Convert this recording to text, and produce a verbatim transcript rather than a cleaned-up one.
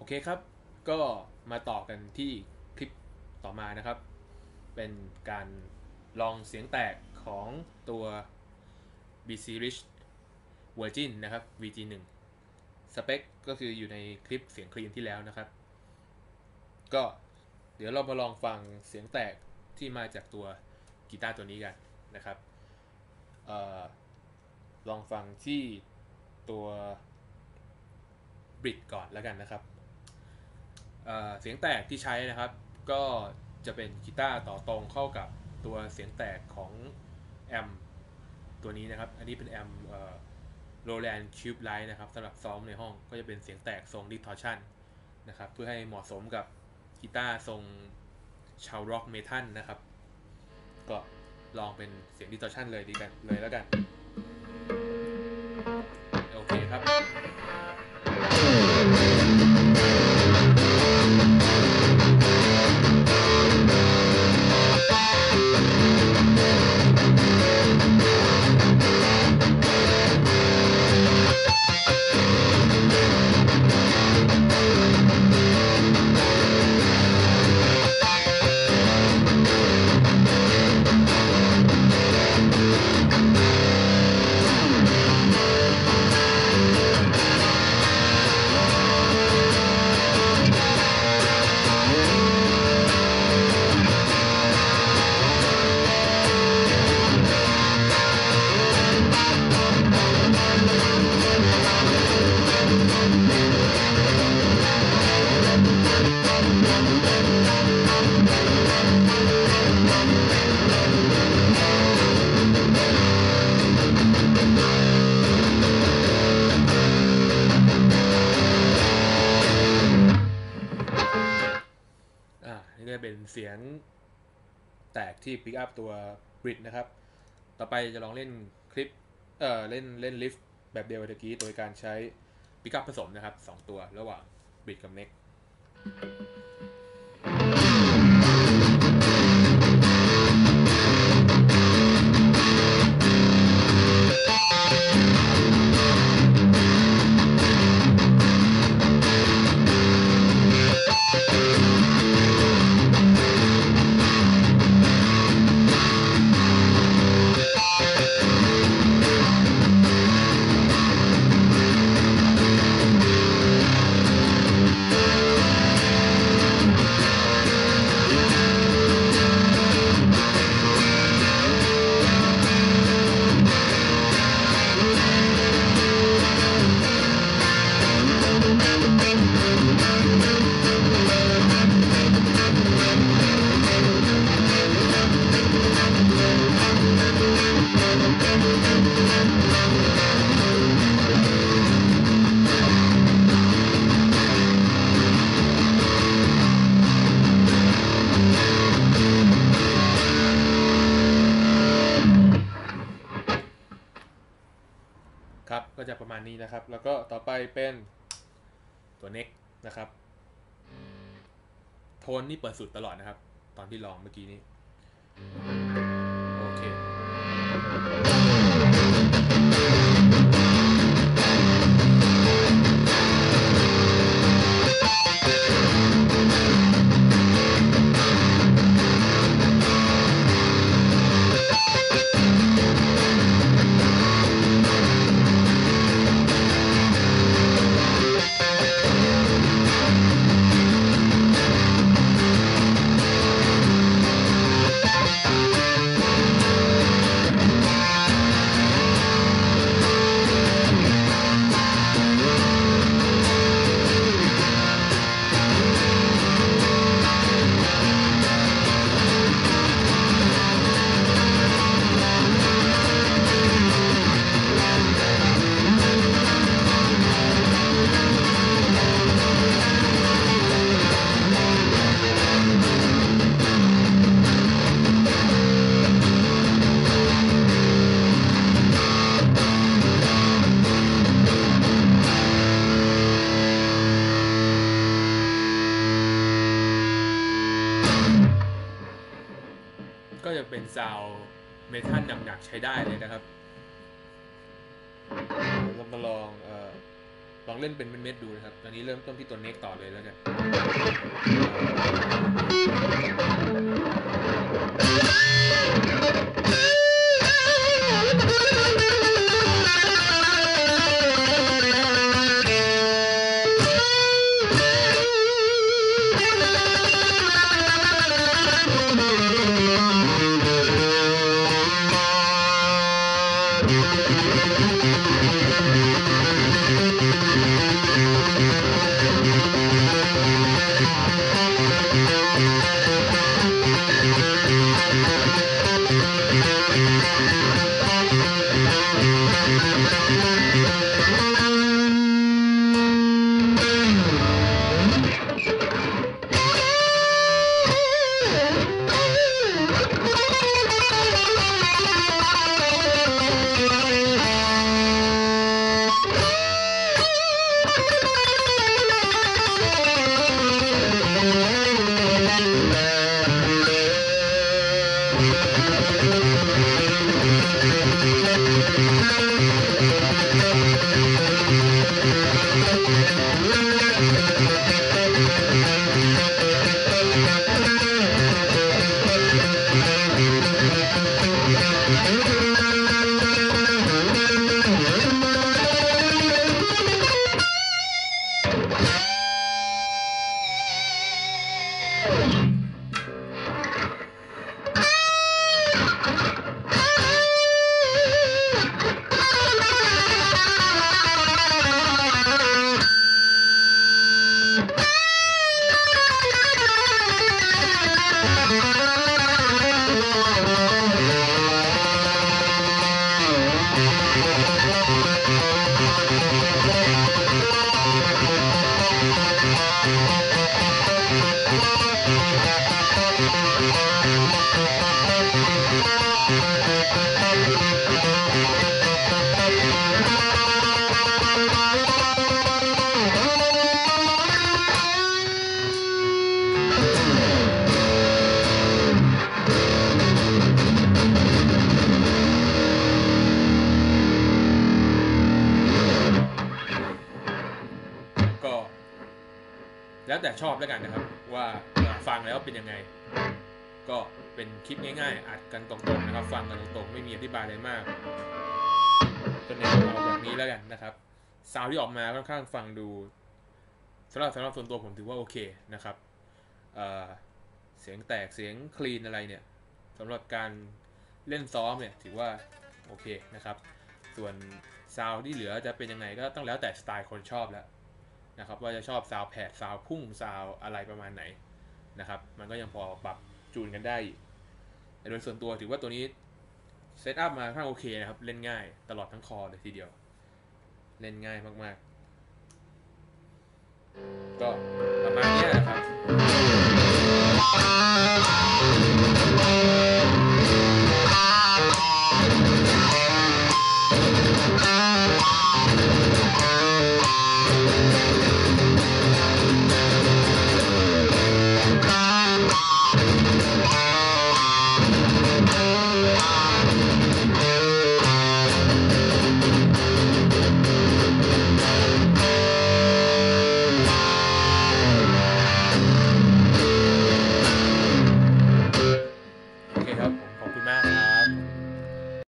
เคครับก็มาต่อกันที่คลิปต่อมานะครับเป็นการลองเสียงแตกของตัว บี ซี Rich Virgin นะครับ วี จี วัน สเปคก็คืออยู่ในคลิปเสียงคลีนที่แล้วนะครับก็เดี๋ยวเรามาลองฟังเสียงแตกที่มาจากตัวกีตาร์ตัวนี้กันนะครับเอ่อลองฟังที่ตัวบริดก่อนแล้วกันนะครับเอ่อเสียงแตกที่ใช้นะครับก็จะเป็นกีตาร์ต่อตรงเข้ากับตัวเสียงแตกของแอมตัวนี้นะครับอันนี้เป็นแอมเอ่อ Roland Cube Light นะครับสำหรับซ้อมในห้องก็จะเป็นเสียงแตกทรง distortion นะครับเพื่อให้เหมาะสมกับกีตาร์ทรงชาวร็อกเมทัลนะครับก็ลองเป็นเสียง distortion เลยดีกันเลยแล้วกันโอเคครับนี่ก็เป็นเสียงแตกที่ปิกอัพตัวบริดนะครับต่อไปจะลองเล่นคลิปเอ่อเล่นเล่นลิฟต์แบบเดียวกับเมื่อกี้โดยการใช้ปิกอัพผสมนะครับสองตัวระหว่างบริดกับเน็กครับก็จะประมาณนี้นะครับแล้วก็ต่อไปเป็นตัวเน็กนะครับโทนนี่เปิดสุดตลอดนะครับตอนที่ลองเมื่อกี้นี้โอเคก็จะเป็นซาวเมทัลหนักๆใช้ได้เลยนะครับเรามาลองเอ่อลององเล่นเป็นเม็ดๆดูนะครับตอนนี้เริ่มต้นที่ตัวเน็กต่อเลยแล้วกันแล้วแต่ชอบแล้วกันนะครับว่าฟังแล้วเป็นยังไงก็เป็นคลิปง่ายๆอัดกันตรงๆนะครับฟังกันตรงๆไม่มีอธิบายอะไรมากก็แนวเอาแบบนี้แล้วกันนะครับซาวด์ที่ออกมาค่อนข้างฟังดูสำหรับสำหรับส่วนตัวผมถือว่าโอเคนะครับเอ่อเสียงแตกเสียงคลีนอะไรเนี่ยสำหรับการเล่นซ้อมเนี่ยถือว่าโอเคนะครับส่วนซาวด์ที่เหลือจะเป็นยังไงก็ต้องแล้วแต่สไตล์คนชอบแล้วนะครับว่าจะชอบซาวแผดซาวพุ่งซาวอะไรประมาณไหนนะครับมันก็ยังพอปรับจูนกันได้แต่โดยส่วนตัวถือว่าตัวนี้เซตอัพมาค่อนข้างโอเคนะครับเล่นง่ายตลอดทั้งคอเลยทีเดียวเล่นง่ายมากๆก็